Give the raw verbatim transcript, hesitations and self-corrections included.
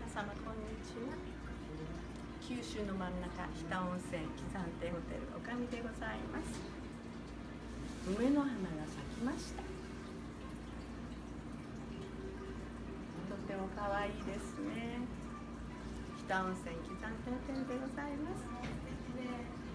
様こんにちは。九州の真ん中、日田温泉喜山亭ホテルおかみでございます。梅の花が咲きました。とても可愛いですね。日田温泉喜山亭ホテルでございます。